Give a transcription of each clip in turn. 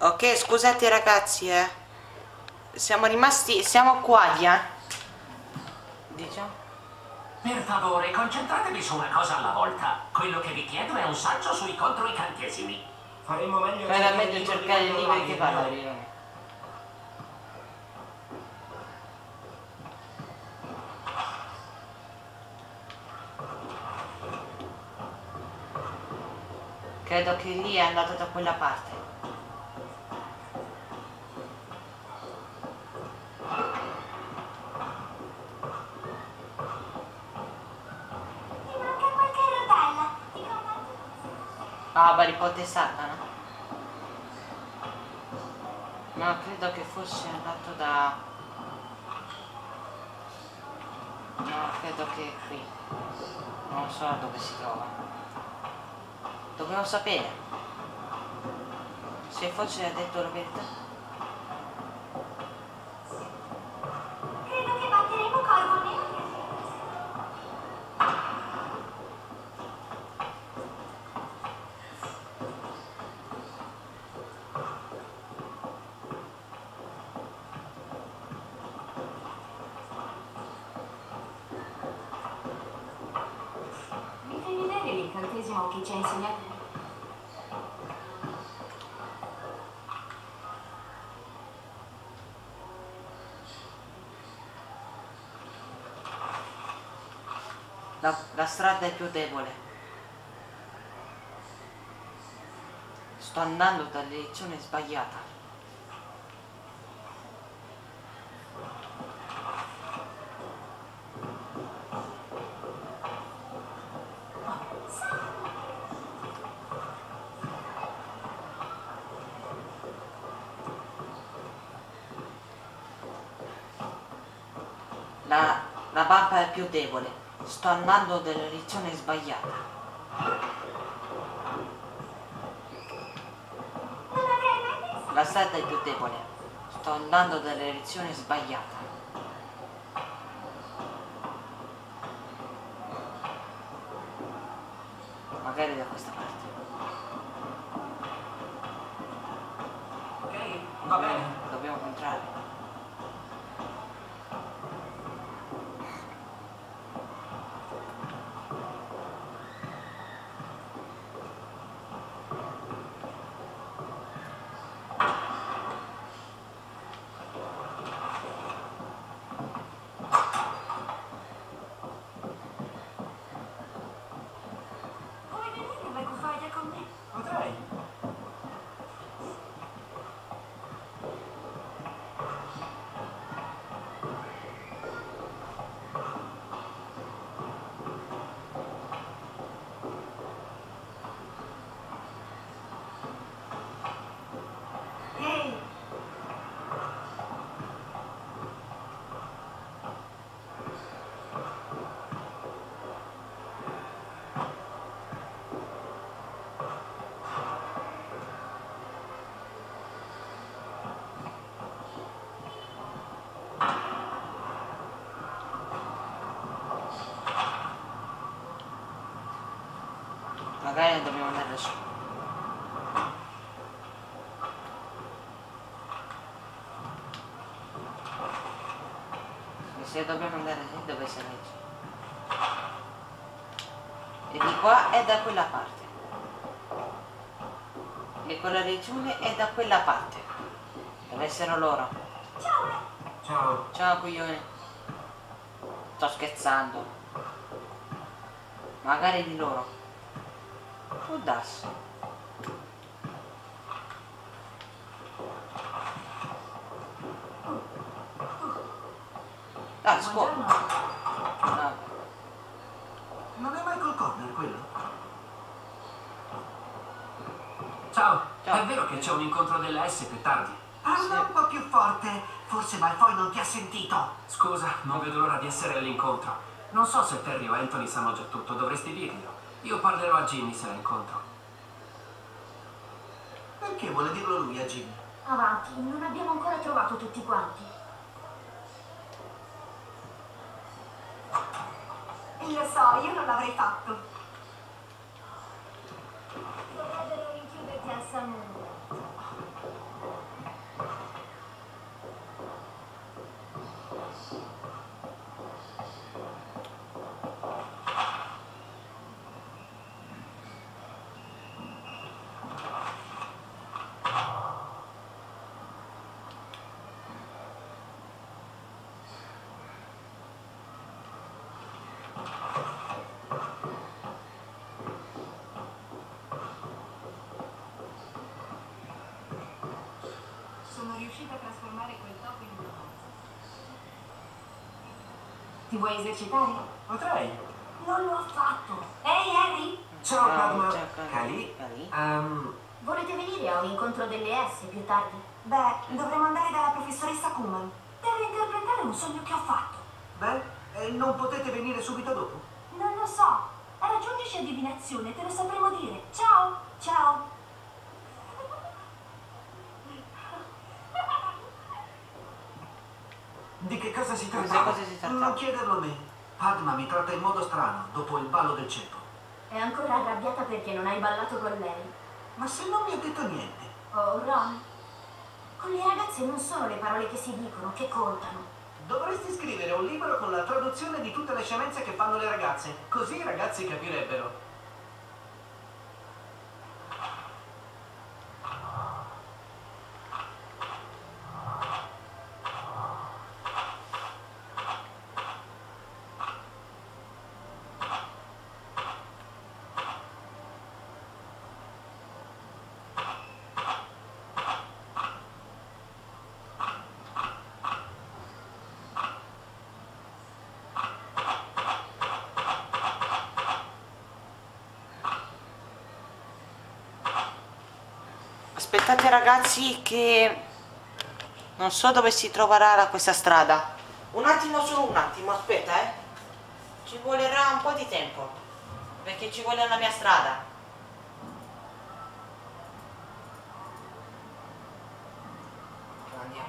Ok, scusate ragazzi, siamo qua, diciamo. Per favore, concentratevi su una cosa alla volta. Quello che vi chiedo è un saggio sui controincantesimi. Faremo meglio Era meglio cercare i libri che parlano. Credo che lì è andato da quella parte. Ah, Harry Potter salta, no? No, credo che fosse andato da... No, credo che qui. Non so dove si trova. Dobbiamo sapere. Se fosse ha detto la verità. Credo che batteremo Corvo Nero. Mi fai vedere l'incantesimo che ci ha insegnato? La strada è più debole. Sto andando dalla direzione sbagliata. La mappa è più debole. Sto andando nella direzione sbagliata. La strada è più debole. Sto andando nella direzione sbagliata. Magari da questa parte. Ok, va bene. Dobbiamo entrare. Vuoi venire alla cuffaglia con me? Potrei. Ehi, Magari dobbiamo andare su. E se dobbiamo andare lì, dove si legge? E di qua è da quella parte. E quella regione è da quella parte. Deve essere loro. Ciao. Ciao coglione. Sto scherzando. Magari di loro. Può darsi. Ah, scuola. Ah, Non è Michael Corner quello? Ciao. Ciao. È vero che c'è un incontro della S più tardi? Parla un po' più forte. Forse Malfoy non ti ha sentito. Scusa, non vedo l'ora di essere all'incontro. Non so se Terry o Anthony sanno già tutto, dovresti dirglielo. Io parlerò a Ginny se la incontro. Perché vuole dirlo lui a Jimmy? avanti, non abbiamo ancora trovato tutti quanti. Lo so, io non l'avrei fatto. Dovrebbero rinchiuderti al Salmondo. riuscita a trasformare quel topo in una cosa. Ti vuoi esercitare? Potrei. Non l'ho fatto. Ehi, Harry! Ciao, Padma. ciao, Cali? Cali. Volete venire a un incontro delle S più tardi? Beh, dovremmo andare dalla professoressa Kuman. Devo interpretare un sogno che ho fatto. Beh, e non potete venire subito dopo? Non lo so. Raggiungici a divinazione, te lo sapremo dire. Ciao! Ciao! Di che cosa si Cosa- trattava? cosa si trattava? Non chiederlo a me. Padma mi tratta in modo strano dopo il ballo del ceppo. È ancora arrabbiata perché non hai ballato con lei. Ma se non mi ha detto niente. Oh, Ron. Con le ragazze non sono le parole che si dicono che contano. Dovresti scrivere un libro con la traduzione di tutte le scemenze che fanno le ragazze. Così i ragazzi capirebbero. Aspettate ragazzi che non so dove si troverà questa strada. Un attimo, solo un attimo, aspetta ci volerà un po' di tempo perché ci vuole la mia strada. Andiamo.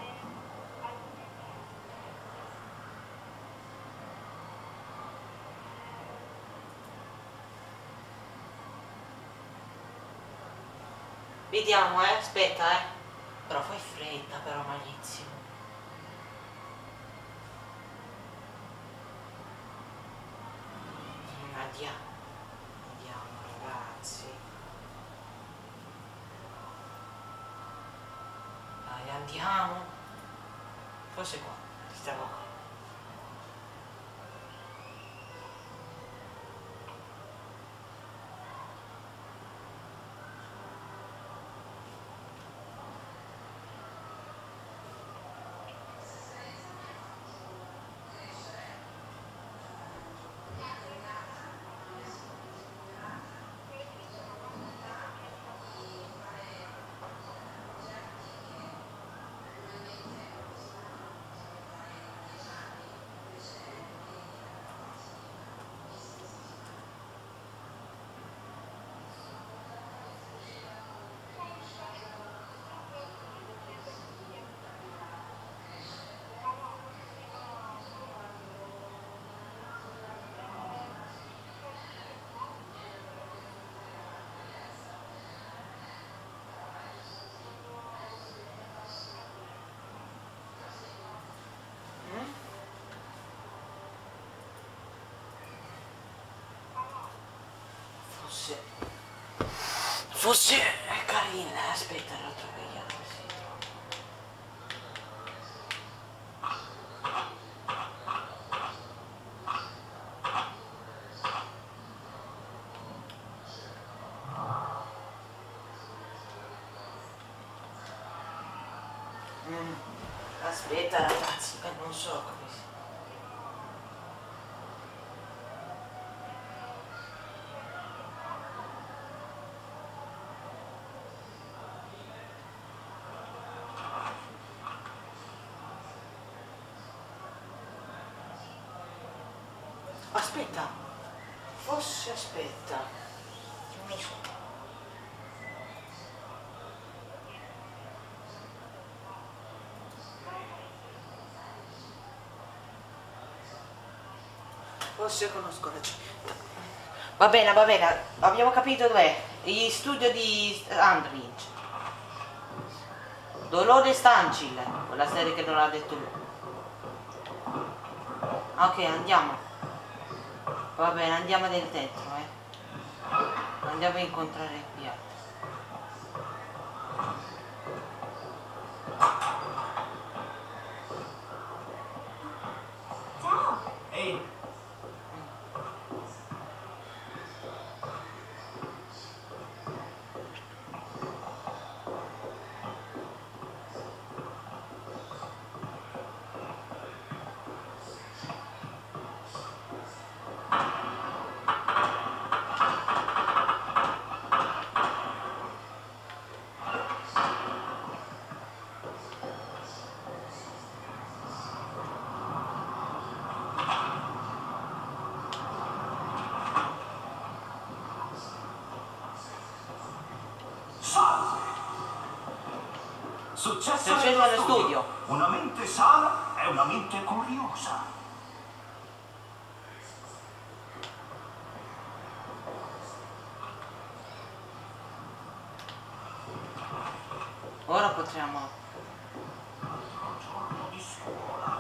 Vediamo, aspetta, Però fai fretta, però, malissimo. Andiamo. Andiamo, ragazzi. Dai, andiamo. Forse qua. Stiamo qua. Forse è carina, aspetta, la troviamo, sì. Aspetta ragazzi, non so come si... Aspetta, forse aspetta, non lo so. Forse conosco la città. Va bene, abbiamo capito dov'è. Gli studio di Andridge. Dolore Stancil, quella serie che non l'ha detto lui. Ok, andiamo. Va bene, andiamo dentro, Andiamo a incontrare Piat. Ciao! Ehi, Successo Successo nello studio. Una mente sana è una mente curiosa. Ora potremo... Altro giorno di scuola.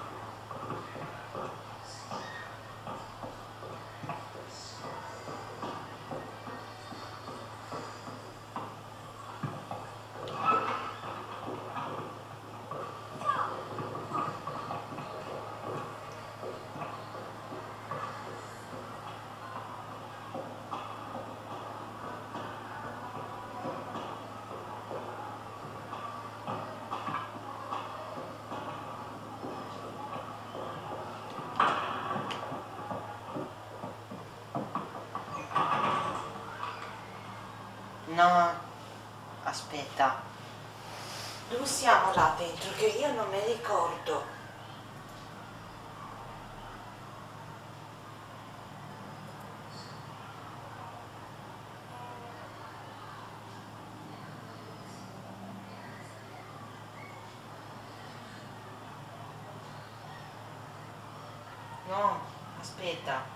No, aspetta. Dove siamo là dentro? Che io non mi ricordo. No, aspetta.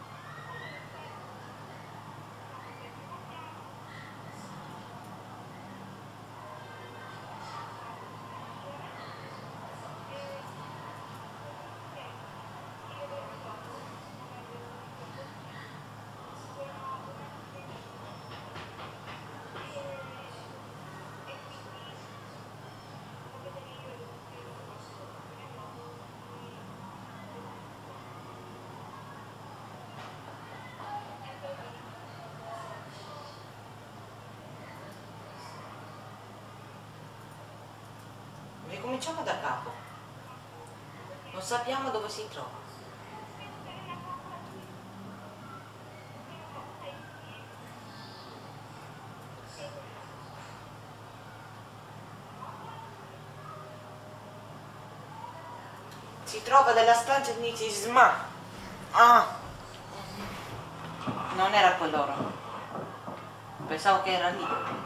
Ricominciamo da capo. Non sappiamo dove si trova. Si trova nella stanza di Nitisma. Ah! Non era quell'ora. Pensavo che era lì.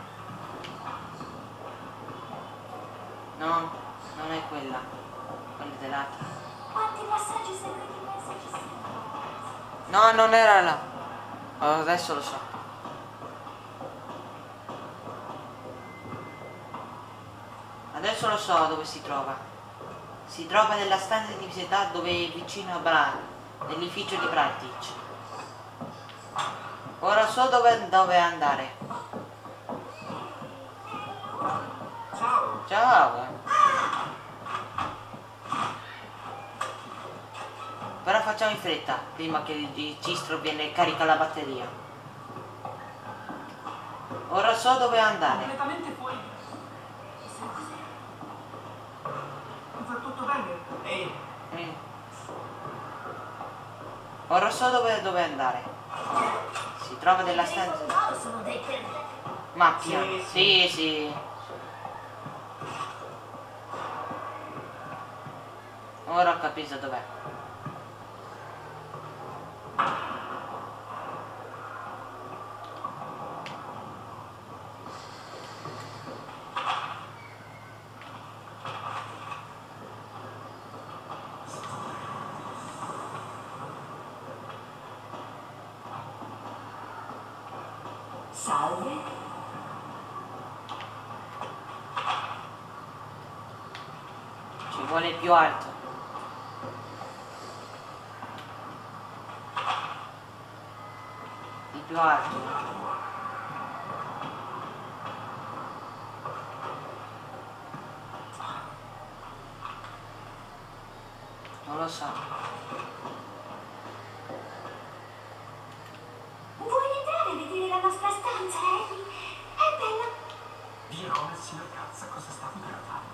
No, non è quella. Quella dell'altra. Quanti passaggi segreti pensi ci siano? No, non era là. Oh, adesso lo so. Adesso lo so dove si trova. Si trova nella stanza di visita dove è vicino a Brad, nell'ufficio di Bradich. Ora so dove andare. Ciao. Ciao. Però facciamo in fretta, prima che il registro viene e carica la batteria. Ora so dove andare. Completamente fuori. Chissà cos'è. Va tutto bene? Ehi, Mm. Ora so dove andare. Si trova nella stanza. Loro sono dei perdenti. Mappia. Sì, Sì, sì. Ora ho capito dov'è. Salve. Ci vuole più alto. Di più alto. Non lo so. Vuoi entrare a vedere la nostra stanza, Harry? È bella. Dirò al signor Cazza cosa sta per fare.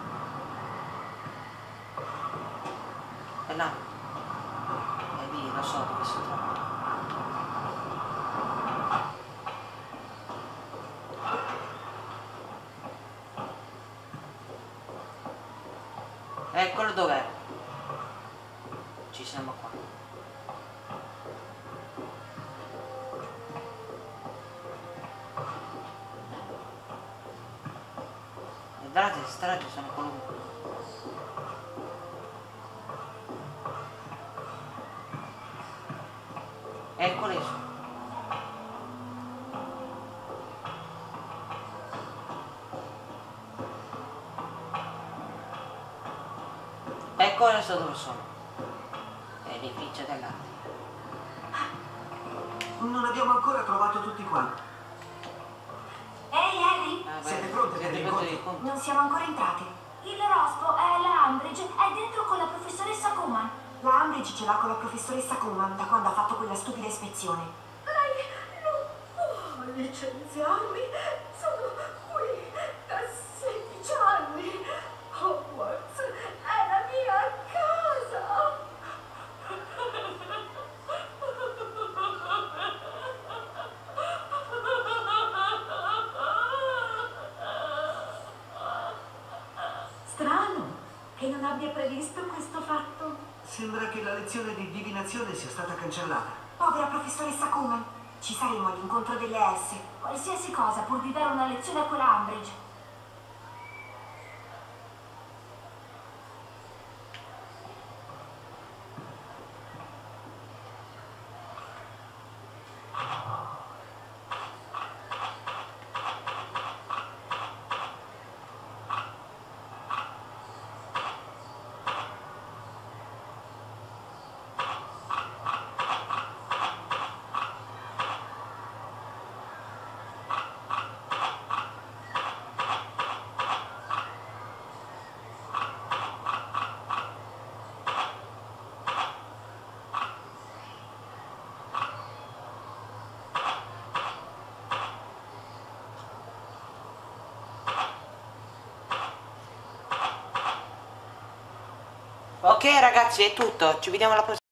È là. È lì, lo so dove si trova. Eccolo dov'è. Ci siamo qua. Vedrà strade sono qualunque. Eccole sono. Ecco adesso dove sono. L'edificio dell'arte. Non abbiamo ancora trovato tutti quanti. Ehi, Harry! Siete pronti per l'incontro? Non siamo ancora entrati. Il rospo è la Umbridge, è dentro con la professoressa Kuman. La Umbridge ce l'ha con la professoressa Kuman da quando ha fatto quella stupida ispezione. Lei non può licenziarmi. Sono qui da 16 anni. Hogwarts è la mia casa. Strano che non abbia previsto questo fatto. Sembra che la lezione di divinazione sia stata cancellata. Povera professoressa Kuman. Ci saremo all'incontro delle S. Qualsiasi cosa pur di dare una lezione a quella Umbridge. Ok ragazzi, è tutto, ci vediamo alla prossima.